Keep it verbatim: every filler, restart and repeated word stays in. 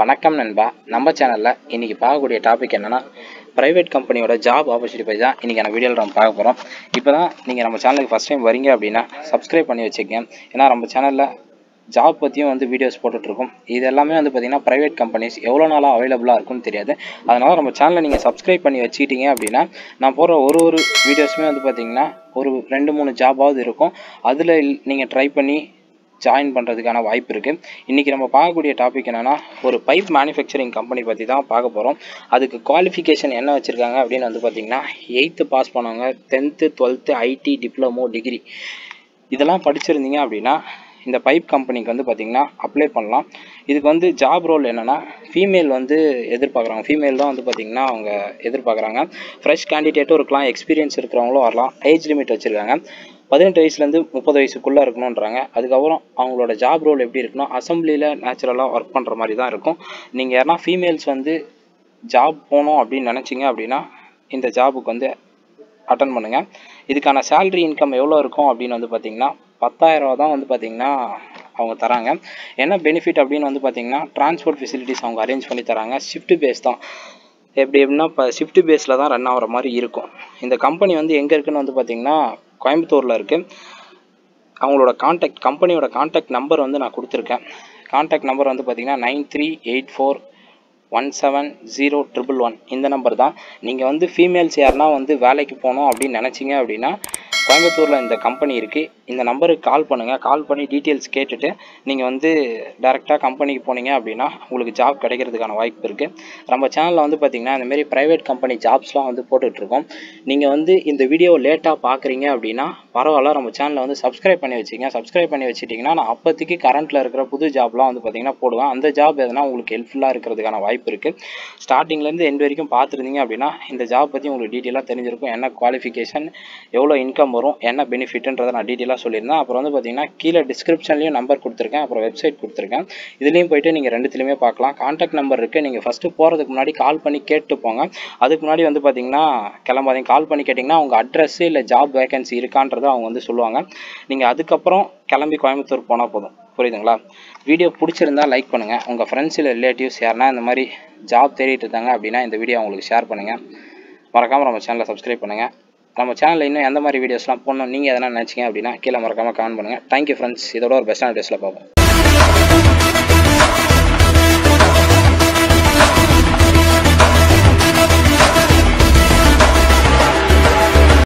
வணக்கம் நண்பா. நம்ம சேனலில் இன்றைக்கி பார்க்கக்கூடிய டாபிக் என்னென்னா, ப்ரைவேட் கம்பெனியோட ஜாப் ஆப்பர்ச்சுனிட்டி பற்றி தான் இன்றைக்கி நம்ம வீடியோவில் நம்ம பார்க்க போகிறோம். இப்போ தான் நீங்கள் நம்ம சேனலுக்கு ஃபஸ்ட் டைம் வரீங்க அப்படின்னா சப்ஸ்கிரைப் பண்ணி வச்சுக்கங்க. ஏன்னா நம்ம சேனலில் ஜாப் பற்றியும் வந்து வீடியோஸ் போட்டுட்ருக்கோம். இது எல்லாமே வந்து பார்த்திங்கன்னா ப்ரைவேட் கம்பெனிஸ் எவ்வளோ நாளாக அவைலபிளாக இருக்குன்னு தெரியாது. அதனால் நம்ம சேனலை நீங்கள் சப்ஸ்கிரைப் பண்ணி வச்சுக்கிட்டீங்க அப்படின்னா நான் போகிற ஒரு ஒரு வீடியோஸுமே வந்து பார்த்திங்கன்னா ஒரு ரெண்டு மூணு ஜாபாவது இருக்கும். அதில் நீங்கள் ட்ரை பண்ணி ஜாயின் பண்ணுறதுக்கான வாய்ப்பு இருக்குது. இன்றைக்கி நம்ம பார்க்கக்கூடிய டாபிக் என்னென்னா, ஒரு பைப் மேனுஃபேக்சரிங் கம்பெனி பற்றி தான் பார்க்க போகிறோம். அதுக்கு குவாலிஃபிகேஷன் என்ன வச்சுருக்காங்க அப்படின்னு வந்து பார்த்திங்கன்னா, எயித்து பாஸ் பண்ணவங்க, tenth twelfth IT diploma degree இதெல்லாம் படிச்சிருந்தீங்க அப்படின்னா இந்த பைப் கம்பெனிக்கு வந்து பார்த்திங்கன்னா அப்ளை பண்ணலாம். இதுக்கு வந்து ஜாப் ரோல் என்னென்னா, ஃபீமேல் வந்து எதிர்பார்க்குறாங்க. ஃபீமேல் தான் வந்து பார்த்திங்கன்னா அவங்க எதிர்பார்க்குறாங்க. ஃப்ரெஷ் கேண்டிடேட்டும் இருக்கலாம், எக்ஸ்பீரியன்ஸ் இருக்கிறவங்களும் வரலாம். ஏஜ் லிமிட் வச்சுருக்காங்க. பதினெட்டு வயசுலேருந்து முப்பது வயசுக்குள்ளே இருக்கணுன்றாங்க. அதுக்கப்புறம் அவங்களோட ஜாப் ரோல் எப்படி இருக்குன்னா, அசம்பிளியில் நேச்சுரலாக ஒர்க் பண்ணுற மாதிரி தான் இருக்கும். நீங்கள் யாருன்னா ஃபீமேல்ஸ் வந்து ஜாப் போகணும் அப்படின்னு நினச்சிங்க அப்படின்னா இந்த ஜாபுக்கு வந்து அட்டன் பண்ணுங்கள். இதுக்கான சேலரி இன்கம் எவ்வளோ இருக்கும் அப்படின்னு வந்து பார்த்திங்கன்னா பத்தாயிரரூவா தான் வந்து பார்த்திங்கன்னா அவங்க தராங்க. என்ன பெனிஃபிட் அப்படின்னு வந்து பார்த்திங்கன்னா, டிரான்ஸ்போர்ட் ஃபெசிலிட்டிஸ் அவங்க அரேஞ்ச் பண்ணி தராங்க. ஷிஃப்ட் பேஸ் தான். எப்படி எப்படின்னா இப்போ ஷிஃப்ட் பேஸில் தான் ரன் ஆகிற மாதிரி இருக்கும். இந்த கம்பெனி வந்து எங்கே இருக்குதுன்னு வந்து பார்த்திங்கன்னா கோயம்புத்தூரில் இருக்குது. அவங்களோட கான்டாக்ட் கம்பெனியோட கான்டாக்ட் நம்பர் வந்து நான் கொடுத்துருக்கேன். கான்டாக்ட் நம்பர் வந்து பார்த்திங்கன்னா nine three eight four one seven zero triple one இந்த நம்பர் தான். நீங்கள் வந்து ஃபீமேல்ஸ் யாருன்னா வந்து வேலைக்கு போகணும் அப்படின்னு நினச்சிங்க அப்படின்னா கோயம்புத்தூரில் இந்த கம்பெனி இருக்குது. இந்த நம்பருக்கு கால் பண்ணுங்கள். கால் பண்ணி டீட்டெயில்ஸ் கேட்டுட்டு நீங்கள் வந்து டேரெக்டாக கம்பெனிக்கு போனீங்க அப்படின்னா உங்களுக்கு ஜாப் கிடைக்கிறதுக்கான வாய்ப்பு இருக்குது. நம்ம சேனலில் வந்து பார்த்திங்கன்னா இந்தமாரி ப்ரைவேட் கம்பெனி ஜாப்ஸ்லாம் வந்து போட்டுட்ருக்கோம். நீங்கள் வந்து இந்த வீடியோ லேட்டாக பார்க்குறீங்க அப்படின்னா பரவாயில்ல, நம்ம சேனலை வந்து சப்ஸ்கிரைப் பண்ணி வச்சுக்கங்க. சப்ஸ்கிரைப் பண்ணி வச்சுட்டிங்கன்னா நான் அப்போதைக்கு கரண்ட்டில் இருக்கிற புது ஜாப்லாம் வந்து பார்த்திங்கன்னா போடுவேன். அந்த ஜாப் எதுனா உங்களுக்கு ஹெல்ப்ஃபுல்லாக இருக்கிறதுக்கான வாய்ப்பு இருக்குது. ஸ்டார்டிங்லேருந்து எண்ட் வரைக்கும் பார்த்துருந்தீங்க அப்படின்னா இந்த ஜாப் பற்றி உங்களுக்கு டீட்டெயிலாக தெரிஞ்சிருக்கும். என்ன குவாலிஃபிகேஷன், எவ்வளோ இன்கம் வரும், என்ன பெனிஃபிட்ன்றதை நான் டீட்டெயிலாக சொல்லியிருந்தேன். அப்புறம் வந்து பார்த்திங்கன்னா கீழே டிஸ்கிரிப்ஷன்லேயும் நம்பர் கொடுத்துருக்கேன், அப்புறம் வெப்சைட் கொடுத்துருக்கேன். இதுலேயும் போய்ட்டு நீங்கள் ரெண்டுத்துலேயுமே பார்க்கலாம். கான்டாக்ட் நம்பர் இருக்குது. நீங்கள் ஃபஸ்ட்டு போகிறதுக்கு முன்னாடி கால் பண்ணி கேட்டு போங்க. அதுக்கு முன்னாடி வந்து பார்த்திங்கன்னா கிளம்பாதீங்க. கால் பண்ணி கேட்டிங்கன்னா உங்கள் அட்ரஸ்ஸு இல்லை ஜாப் வேகன்சி இருக்கான்றதை அவங்க வந்து சொல்லுவாங்க. நீங்கள் அதுக்கப்புறம் கிளம்பி கோயம்புத்தூர் போனால் போதும். புரியுதுங்களா? வீடியோ பிடிச்சிருந்தால் லைக் பண்ணுங்கள். உங்கள் ஃப்ரெண்ட்ஸ் இல்லை ரிலேட்டிவ்ஸ் யாருன்னா இந்த மாதிரி ஜாப் தேடிட்டு இருக்காங்க அப்படின்னா இந்த வீடியோ அவங்களுக்கு ஷேர் பண்ணுங்கள். மறக்காமல் நம்ம சேனலை சப்ஸ்கிரைப் பண்ணுங்கள். நம்ம சேனலில் இன்னும் எந்த மாதிரி வீடியோஸ்லாம் போடணும் நீங்கள் எதனா நினச்சிங்க அப்படின்னா கீழே மறக்காமல் கமெண்ட் பண்ணுங்கள். Thank you friends. இதோட ஒரு பெஸ்ட்டான வீடியோஸில் பார்ப்போம்.